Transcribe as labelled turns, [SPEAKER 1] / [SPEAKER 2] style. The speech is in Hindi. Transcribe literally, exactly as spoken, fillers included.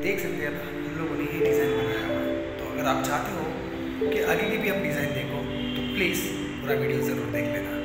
[SPEAKER 1] देख सकते हैं हम लोगों ने ये डिज़ाइन बनाया हुआ है। तो अगर आप चाहते हो कि आगे की भी आप डिज़ाइन देखो तो प्लीज़ पूरा वीडियो ज़रूर देख लेना।